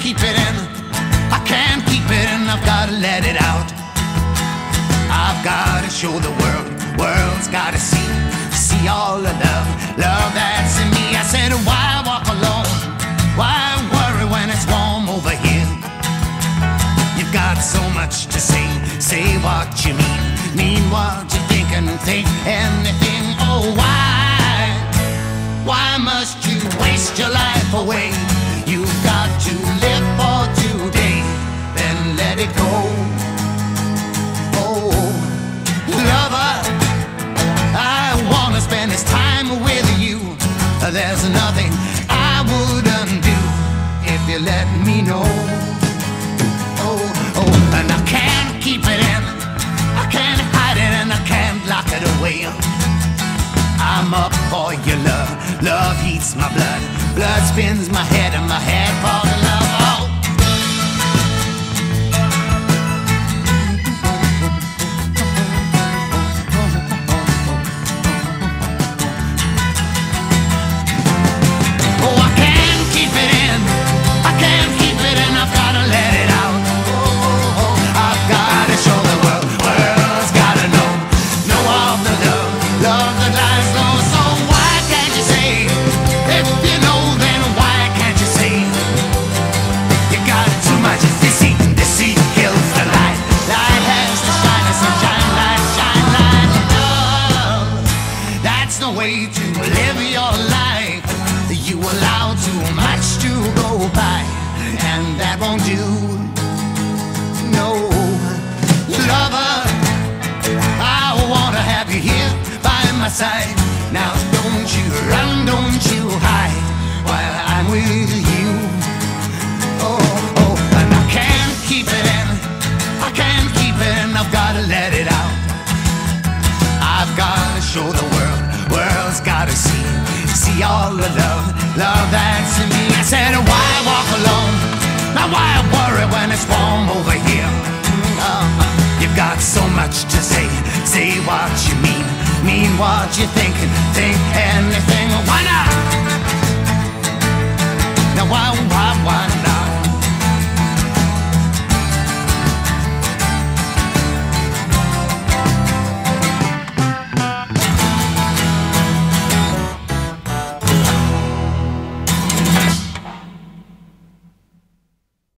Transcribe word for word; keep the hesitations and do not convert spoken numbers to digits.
keep it in, I can't keep it in, I've gotta let it out. I've gotta show the world, world's gotta see, see all the love, love that's in me. I said, why walk alone? Why worry when it's warm over here? You've got so much to say, say what you mean, mean what you think and think anything. Oh, why, why must you waste your life away? You've got to live for today, then let it go. Oh, lover, I wanna spend this time with you. There's nothing I wouldn't do if you let me know. Oh, oh, and I can't keep it in, I can't hide it and I can't lock it away. I'm up for your love, love heats my blood, blood spins my head and my head falls in love. Oh. Oh, I can't keep it in, I can't keep it in, I've gotta let it out. Oh, oh, I've gotta show the world, world's gotta know, know of the love, love that lies low. So why can't you say, if you know then why can't you say? You got too much deceit, deceit kills the light, light has to shine, and sunshine, light, shine, light, love. That's the way to live your life. You allow too much to go by, and that won't do. No, lover, I wanna have you here by my side. Now don't you run, don't you hide, while I'm with you. Oh, oh, and I can't keep it in, I can't keep it in, I've gotta let it out. I've gotta show the world, world's gotta see, see all the love, love that's in me. I said, why walk alone? Now why worry when it's warm over here? Uh, you've got so much to say, say what you mean, mean what you think, think anything. Why not? Now why, why, why not?